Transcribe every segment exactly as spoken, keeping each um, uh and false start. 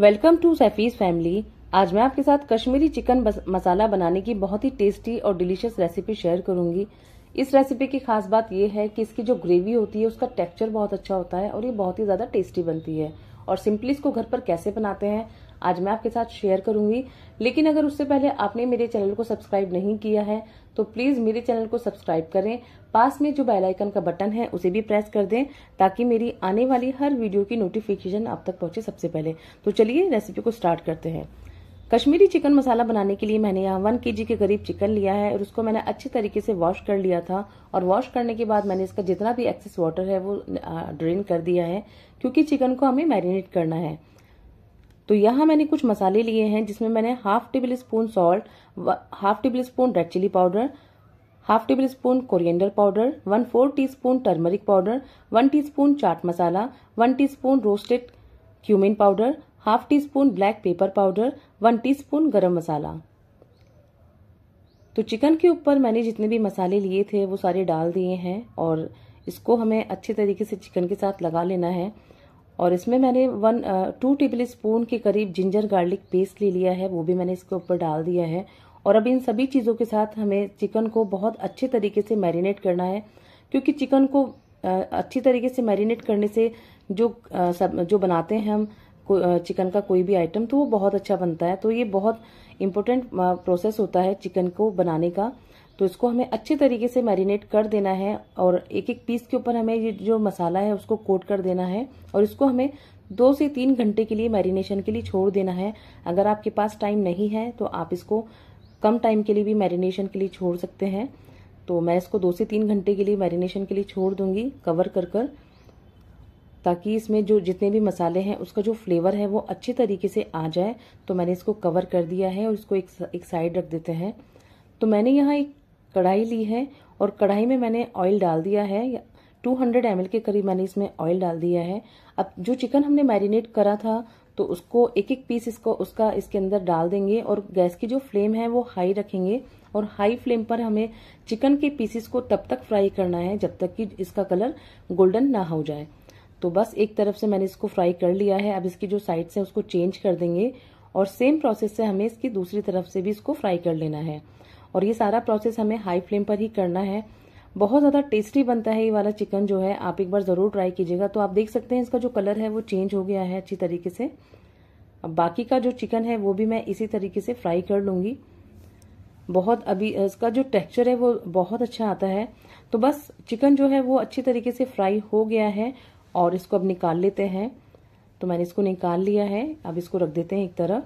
Welcome to सैफीज family. आज मैं आपके साथ कश्मीरी चिकन मसाला बनाने की बहुत ही टेस्टी और डिलीशियस रेसिपी शेयर करूंगी। इस रेसिपी की खास बात यह है कि इसकी जो ग्रेवी होती है उसका टेक्सचर बहुत अच्छा होता है और ये बहुत ही ज्यादा टेस्टी बनती है। और सिंपली इसको घर पर कैसे बनाते हैं आज मैं आपके साथ शेयर करूंगी। लेकिन अगर उससे पहले आपने मेरे चैनल को सब्सक्राइब नहीं किया है तो प्लीज मेरे चैनल को सब्सक्राइब करें। पास में जो बेल आइकन का बटन है उसे भी प्रेस कर दें ताकि मेरी आने वाली हर वीडियो की नोटिफिकेशन आप तक पहुंचे सबसे पहले। तो चलिए रेसिपी को स्टार्ट करते हैं। कश्मीरी चिकन मसाला बनाने के लिए मैंने यहाँ वन केजी के करीब चिकन लिया है और उसको मैंने अच्छे तरीके से वॉश कर लिया था। और वॉश करने के बाद मैंने इसका जितना भी एक्सेस वाटर है वो ड्रेन कर दिया है क्योंकि चिकन को हमें मैरिनेट करना है। तो यहाँ मैंने कुछ मसाले लिए हैं जिसमें मैंने half tablespoon salt, half tablespoon red chilli powder, half tablespoon coriander powder, one four teaspoon turmeric powder, one teaspoon chaat masala, one teaspoon roasted cumin powder, half teaspoon black pepper powder, one teaspoon garam masala. तो chicken के ऊपर मैंने जितने भी मसाले लिए थे वो सारे डाल दिए हैं और इसको हमें अच्छे तरीके से चिकन के साथ लगा लेना है। और इसमें मैंने वन टू टेबल स्पून के करीब जिंजर गार्लिक पेस्ट ले लिया है, वो भी मैंने इसके ऊपर डाल दिया है। और अब इन सभी चीज़ों के साथ हमें चिकन को बहुत अच्छे तरीके से मैरिनेट करना है क्योंकि चिकन को अच्छी तरीके से मैरिनेट करने से जो सब जो बनाते हैं हम चिकन का कोई भी आइटम तो वो बहुत अच्छा बनता है। तो ये बहुत इंपॉर्टेंट प्रोसेस होता है चिकन को बनाने का। तो इसको हमें अच्छे तरीके से मैरिनेट कर देना है और एक एक पीस के ऊपर हमें ये जो मसाला है उसको कोट कर देना है और इसको हमें दो से तीन घंटे के लिए मैरिनेशन के लिए छोड़ देना है। अगर आपके पास टाइम नहीं है तो आप इसको कम टाइम के लिए भी मैरिनेशन के लिए छोड़ सकते हैं। तो मैं इसको दो से तीन घंटे के लिए मैरिनेशन के लिए छोड़ दूंगी कवर कर कर, ताकि इसमें जो जितने भी मसाले हैं उसका जो फ्लेवर है वो अच्छे तरीके से आ जाए। तो मैंने इसको कवर कर दिया है और इसको एक, एक साइड रख देते हैं। तो मैंने यहाँ एक कढ़ाई ली है और कढ़ाई में मैंने ऑयल डाल दिया है। टू हंड्रेड एम एल के करीब मैंने इसमें ऑयल डाल दिया है। अब जो चिकन हमने मैरिनेट करा था तो उसको एक एक पीस इसको उसका इसके अंदर डाल देंगे और गैस की जो फ्लेम है वो हाई रखेंगे और हाई फ्लेम पर हमें चिकन के पीसेस को तब तक फ्राई करना है जब तक कि इसका कलर गोल्डन ना हो जाए। तो बस एक तरफ से मैंने इसको फ्राई कर लिया है। अब इसकी जो साइड्स है उसको चेंज कर देंगे और सेम प्रोसेस से हमें इसकी दूसरी तरफ से भी इसको फ्राई कर लेना है। और ये सारा प्रोसेस हमें हाई फ्लेम पर ही करना है। बहुत ज़्यादा टेस्टी बनता है ये वाला चिकन जो है, आप एक बार ज़रूर ट्राई कीजिएगा। तो आप देख सकते हैं इसका जो कलर है वो चेंज हो गया है अच्छी तरीके से। अब बाकी का जो चिकन है वो भी मैं इसी तरीके से फ्राई कर लूँगी। बहुत अभी इसका जो टेक्सचर है वो बहुत अच्छा आता है। तो बस चिकन जो है वो अच्छी तरीके से फ्राई हो गया है और इसको अब निकाल लेते हैं। तो मैंने इसको निकाल लिया है, अब इसको रख देते हैं एक तरफ।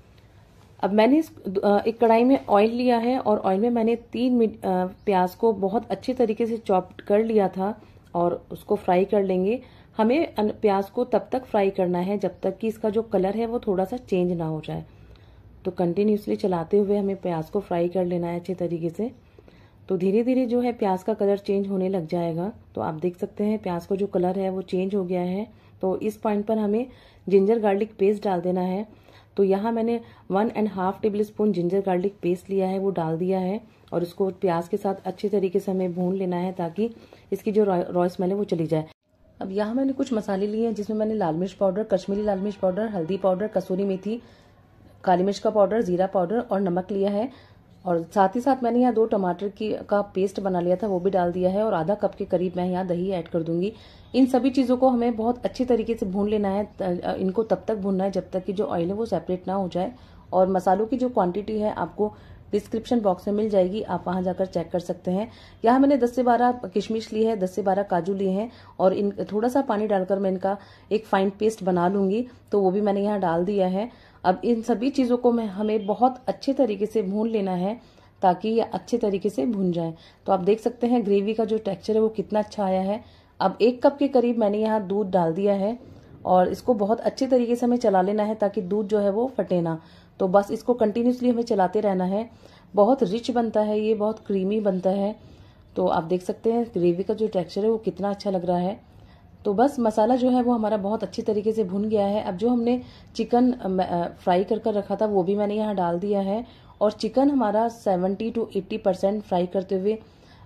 अब मैंने इस एक कढ़ाई में ऑयल लिया है और ऑयल में मैंने तीन प्याज को बहुत अच्छे तरीके से चॉप कर लिया था और उसको फ्राई कर लेंगे। हमें प्याज को तब तक फ्राई करना है जब तक कि इसका जो कलर है वो थोड़ा सा चेंज ना हो जाए। तो कंटिन्यूसली चलाते हुए हमें प्याज को फ्राई कर लेना है अच्छे तरीके से। तो धीरे धीरे जो है प्याज का कलर चेंज होने लग जाएगा। तो आप देख सकते हैं प्याज का जो कलर है वो चेंज हो गया है। तो इस पॉइंट पर हमें जिंजर गार्लिक पेस्ट डाल देना है। तो यहाँ मैंने one and half tablespoon ginger garlic paste लिया है, वो डाल दिया है और इसको प्याज के साथ अच्छे तरीके से हमें भून लेना है ताकि इसकी जो रॉ स्मेल है वो चली जाए। अब यहाँ मैंने कुछ मसाले लिए हैं जिसमें मैंने लाल मिर्च पाउडर, कश्मीरी लाल मिर्च पाउडर, हल्दी पाउडर, कसूरी मेथी, काली मिर्च का पाउडर, जीरा पाउडर और नमक लिया है। और साथ ही साथ मैंने यहाँ दो टमाटर की का पेस्ट बना लिया था, वो भी डाल दिया है और आधा कप के करीब मैं यहाँ दही ऐड कर दूंगी। इन सभी चीज़ों को हमें बहुत अच्छे तरीके से भून लेना है। इनको तब तक भूनना है जब तक कि जो ऑयल है वो सेपरेट ना हो जाए। और मसालों की जो क्वांटिटी है आपको डिस्क्रिप्शन बॉक्स में मिल जाएगी, आप वहां जाकर चेक कर सकते हैं। यहाँ मैंने दस से बारह किशमिश ली है, दस से बारह काजू लिए हैं और इन थोड़ा सा पानी डालकर मैं इनका एक फाइन पेस्ट बना लूंगी। तो वो भी मैंने यहाँ डाल दिया है। अब इन सभी चीज़ों को मैं हमें बहुत अच्छे तरीके से भून लेना है ताकि ये अच्छे तरीके से भुन जाए। तो आप देख सकते हैं ग्रेवी का जो टेक्सचर है वो कितना अच्छा आया है। अब एक कप के करीब मैंने यहाँ दूध डाल दिया है और इसको बहुत अच्छे तरीके से हमें चला लेना है ताकि दूध जो है वो फटे ना। तो बस इसको कंटिन्यूसली हमें चलाते रहना है। बहुत रिच बनता है ये, बहुत क्रीमी बनता है। तो आप देख सकते हैं ग्रेवी का जो टेक्सचर है वो कितना अच्छा लग रहा है। तो बस मसाला जो है वो हमारा बहुत अच्छी तरीके से भुन गया है। अब जो हमने चिकन फ्राई कर कर रखा था वो भी मैंने यहाँ डाल दिया है और चिकन हमारा seventy to eighty percent fry करते हुए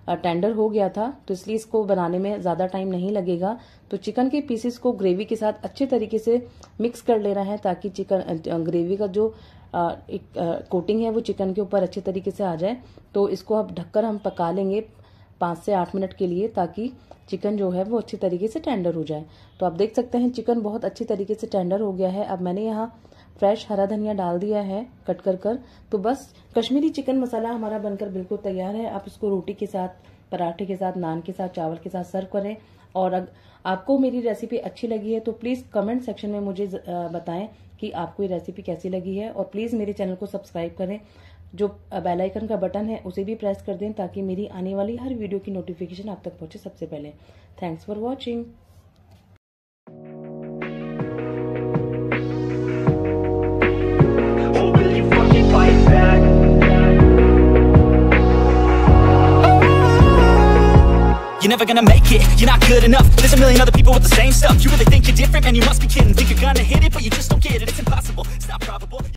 टेंडर हो गया था, तो इसलिए इसको बनाने में ज़्यादा टाइम नहीं लगेगा। तो चिकन के पीसेस को ग्रेवी के साथ अच्छे तरीके से मिक्स कर लेना है ताकि चिकन ग्रेवी का जो एक कोटिंग है वो चिकन के ऊपर अच्छे तरीके से आ जाए। तो इसको अब ढककर हम पका लेंगे पाँच से आठ मिनट के लिए, ताकि चिकन जो है वो अच्छी तरीके से टेंडर हो जाए। तो आप देख सकते हैं चिकन बहुत अच्छी तरीके से टेंडर हो गया है। अब मैंने यहाँ फ्रेश हरा धनिया डाल दिया है कट कर कर। तो बस कश्मीरी चिकन मसाला हमारा बनकर बिल्कुल तैयार है। आप इसको रोटी के साथ, पराठे के साथ, नान के साथ, चावल के साथ सर्व करें। और अगर आपको मेरी रेसिपी अच्छी लगी है तो प्लीज़ कमेंट सेक्शन में मुझे बताएं कि आपको ये रेसिपी कैसी लगी है। और प्लीज़ मेरे चैनल को सब्सक्राइब करें, जो बेल आइकन का बटन है उसे भी प्रेस कर दें ताकि मेरी आने वाली हर वीडियो की नोटिफिकेशन आप तक पहुंचे सबसे पहले। Thanks for watching. You're never gonna make it, you're not good enough. There's a million other people with the same stuff. You really think you're different, man, you must be kidding. Think you're gonna hit it, but you just don't get it. It's impossible, it's not probable.